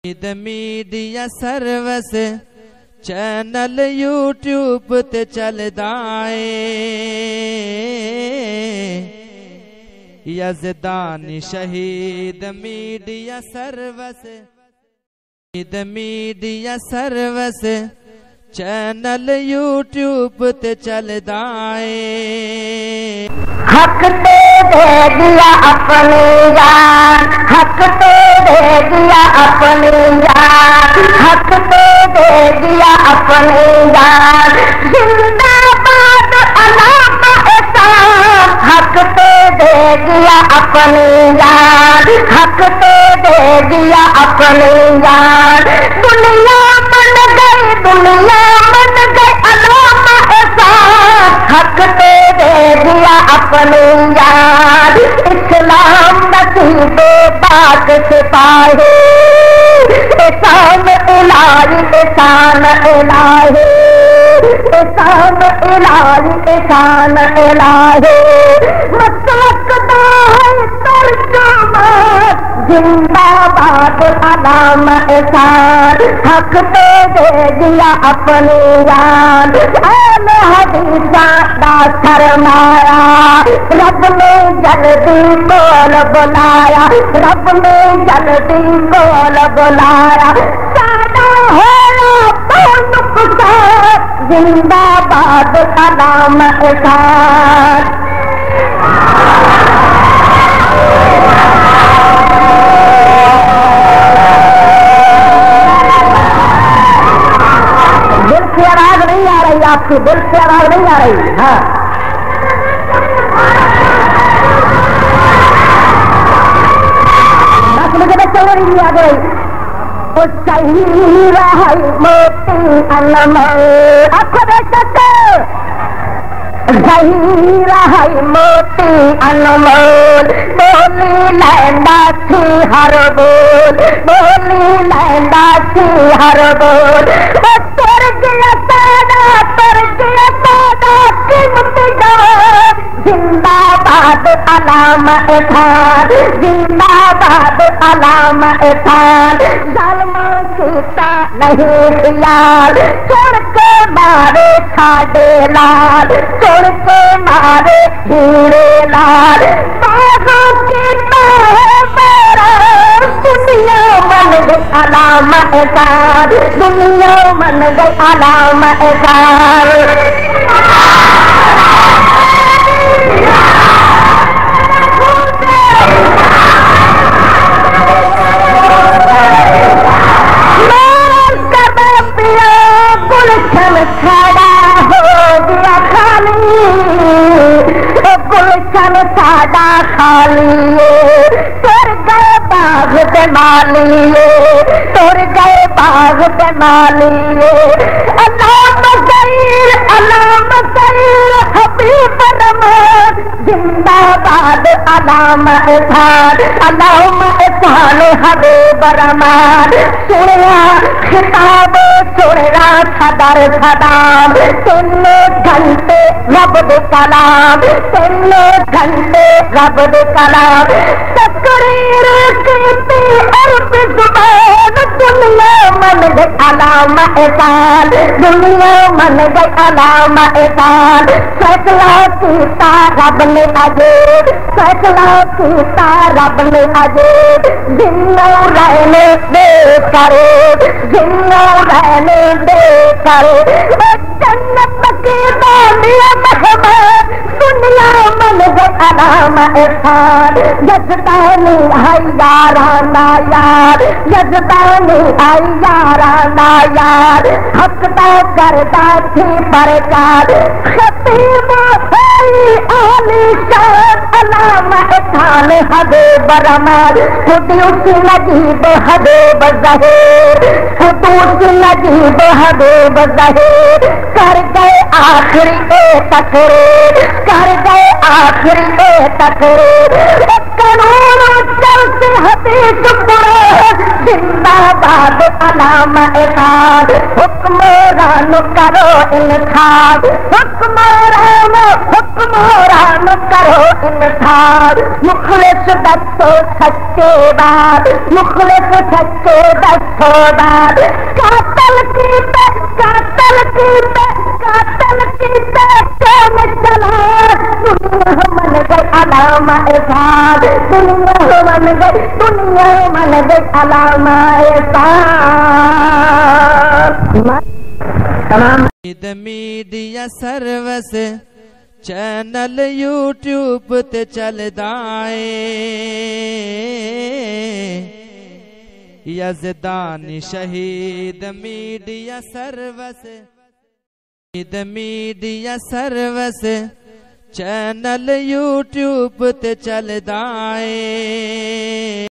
Media service channel YouTube ते चलदा है यज़दानी शहीद मीडिया सर्विस चैनल यूट्यूब ते चलदा है। हक तो दे दिया अपनी जान, हक तो दे दिया अपनी जान, हक तो दे दिया अपनी जान। जिंदाबाद अल्लामा एहसान, हक तो दे दिया अपनी जान, हक तो दे दिया अपनी जान। दुनिया बन गई, दुनिया बन गई अल्लामा एहसान, हक तो दे दिया अपनी जान। इस्लाम नसीबे बात सिपाही, एहसान इलाही, एहसान इलाही, एहसान इलाही, एहसान इलाही। मसलक दा है तर्जुमा, जिंदाबाद अल्लामा एहसान, हक तो दे दिया अपनी जान। अहले हदीसा दा सरमाया, रब ने जल्दी कोल बुलाया, रब ने जल्दी कोल बुलाया। सादा होया नुकसान, जिंदाबाद अल्लामा एहसान। दिल से आवाज नहीं आ रही, आपकी दिल से आवाज नहीं आ रही। हाँ, आ गई वो सही रहा मोती अनमोल, सही रहा मोती अनमोल। बोली लैंदा थी हर बोल, बोली लैंदा थी हर बोल। तुर गया सादा, तुर गया सादा कीमत जान। जिंदाबाद अल्लामा एहसान, जिंदाबाद अल्लामा एहसान। जालिमा सीता नहीं ख्याल, छोड़ के मारे साडे लाल, छोड़ के मारे हीरे लाल। बाहों के मेरा दुनिया मन गई अल्लामा एहसान, दुनिया मन गई अल्लामा एहसान। खड़ा हो गया खाली, गुलशन सादा खाली, तुर गए बाग पे माली, तुर गए बाग पे माली। अल्लामा ज़हीर, अल्लामा ज़हीर हबीब रहमान, जिंदाबाद अल्लामा एहसान, अल्लामा एहसान हबीब रहमान। सुनिया खिताब, सुनिया सदर सदाम, तीनों घंटे रब दे कलाम, तीनों घंटे रब दे कलाम। तकरीर कीती अरब ज़ुबान, दुनिया मन गई अल्लामा एहसान, दुनिया मन गई अल्लामा एहसान। फैसला कीता रब ने अजीब, फैसला कीता रब ने अजीब। जिन्नों रहने दे करे, जिन्नों रहने दे करे। जन्नत की दानिया महमान, दुनिया मन गई अल्लामा एहसान। यज़दानी है याराना यार, यज़दानी है याराना यार। हक तो करदा थी प्रचार, खतीब आलिशान अल्लामा एहसान हबीब रहमान। खुदूस नजीब हबीब ज़हीर, खुदूस नजीब हबीब ज़हीर। कर गए आखिरी ए तकरीर, कर गए आखिरी ए तकरीर। करोड़ों चलते हदीस कुरान, जिंदाबाद अल्लामा एहसान। हुक्मरान करो इनखाब, हुक्मरान मोरा न करो इनकार, मुखलिस दसो सच्चे बात, मुखलिस सच्चे दसो बात। कातल की पे कातल की पे कातल की पे कौन चला, दुनिया मन गई अलामा एसाद, दुनिया मन गई, दुनिया मन गई अलामा तमाम मीडिया सर्विस चैनल यूट्यूब ते चलदा यज़दानी शहीद मीडिया सर्विस चैनल यूट्यूब ते चलदा